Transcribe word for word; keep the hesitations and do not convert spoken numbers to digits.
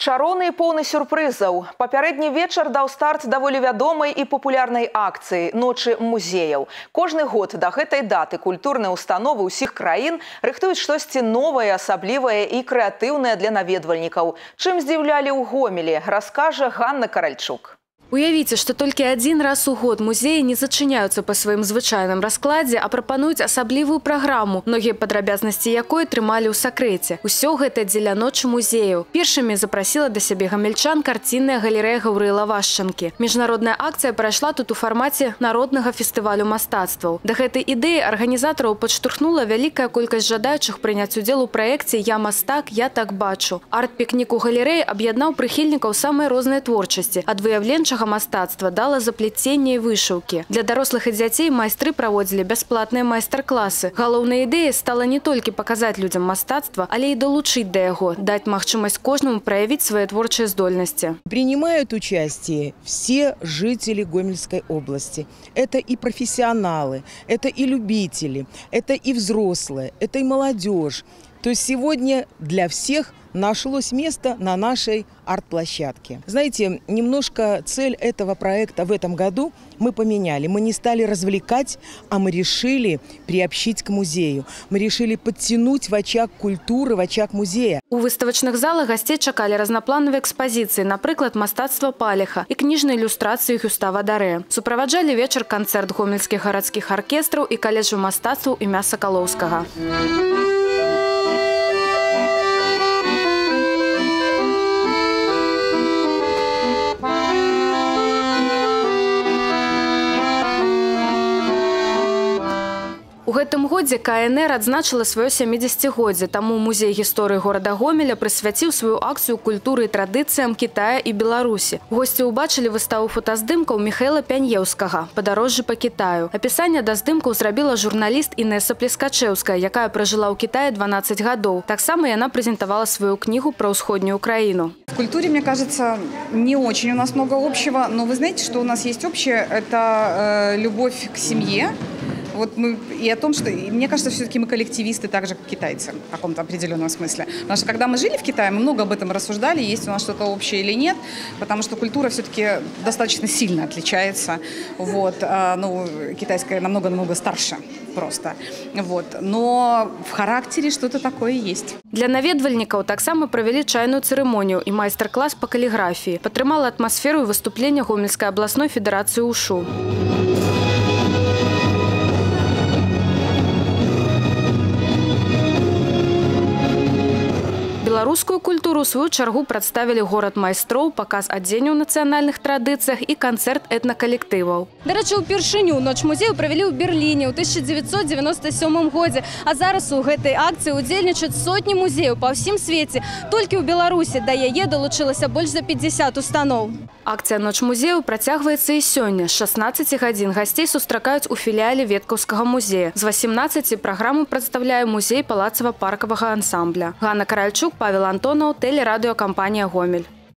Чароўны і поўны сюрпрызаў. Папярэдні вечар даў старт даволі вядомай і папулярнай акцыі «Ночы музеяў». Кожны год да гэтай даты культурныя установы ўсіх краін рыхтуюць штосьці новае, асаблівае і крэатыўнае для наведвальнікаў. Чым здзіўлялі ў Гомелі, раскажа Ганна Каральчук. Уявіце, што толькі адзін раз у год музеі не зачыняюцца па сваім звычайным раскладзе, а прапануюць асаблівую праграму, многія падрабязнасці якой трымалі ў сакрэце. Усё гэта дзеля ночы музеяў. Першымі запрасіла да сябе гамельчан карцінная галерэя Гаўрыла Вашчанкі. Міжнародная акцыя прайшла тут у фармаце народнага фестывалю мастацтваў. Да гэтай ідэі арганізатараў падштурхнула вялікая колькасць жадаючых прыняць удзел у праекце «Я мастак, я так бачу». Арт-пікнік у галерэі аб'яднаў прыхільнікаў самай рознай творчасці, ад выяўленчага мастацтва дала заплеценне і вышыўкі. Для дарослых і дзяцей майстры праводзілі бясплатныя майстар-класы. Галоўнай ідэяй стала не толькі паказаць людзям мастацтва, але і долучыць да яго, даць магчымасць кожнаму праявіць свае творчыя здольнасці. Принимают участие все жители Гомельской области. Это и профессионалы, это и любители, это и взрослые, это и молодежь. То есть сегодня для всех нашлось место на нашей арт-площадке. Знаете, немножко цель этого проекта в этом году мы поменяли. Мы не стали развлекать, а мы решили приобщить к музею. Мы решили подтянуть в очаг культуры, в очаг музея. У выставачных залах гостей чакали разноплановые экспозиции, например, мастацтва Паліха и книжные иллюстрации Гюстава Даре. Суправаджали вечер концерт гомельских городских оркестров и колледжу мастацтваў імя Соколовского. У гэтым годзе ка эн эр адзначыла сваё сямідзесяцігоддзе, таму музей гісторыі горада Гомеля прысвяціў сваю акцыю культуры і традыцыям Китая і Беларусі. Госці ўбачылі выставу фотаздымкаў Михаила Пяньеўскага «Падарожжы па Китаю». Апісанне да здымкаў зрабіла журналіст Інесса Плескачэўская, якая пражыла ў Китаі дванаццаць гадоў. Таксама яна прэзентавала сваю кнігу пра ўсходнюю Украіну. В культуре, мне кажется, не очень у нас много общего, но вы знаете, что у нас есть общее – это э, любовь к семье. Вот мы, и о том, что, и мне кажется, все-таки мы коллективисты, так же, как китайцы, в каком-то определенном смысле. Потому что, когда мы жили в Китае, мы много об этом рассуждали, есть у нас что-то общее или нет, потому что культура все-таки достаточно сильно отличается. Вот, а, ну, китайская намного-намного старше просто. Вот. Но в характере что-то такое есть. Для наведвальнікаў таксама правялі чайную цырымонію і майстар-клас по каліграфіі. Падтрымала атмасферу і выступлення Гомельскай абласной федэрацыі ушу. Беларускую культуру ў сваю чаргу прадставілі горад майстроў, паказ адзення ў нацыянальных традыцыях і канцэрт этнакалектываў. Дарэчы, упершыню ноч музею правялі ў Берліне ў тысяча дзевяцьсот девяносто сёмым годзе, а зараз у гэтай акцыі удзельнічаюць сотні музеяў па ўсім свеце. Толькі ў Беларусі да яе далучылася больш за пятьдесят устаноў. Акцыя «Ноч музею» працягваецца і сёння. З шаснаццаці гадзін гасцей сустракаюць у філіяле Веткаўскага музея. З васемнаццаці праграму прадстаўляе музей палацава-паркавага ансамбля. Ганна Каральчук, Павел Антонов, телерадиокомпания «Гомель».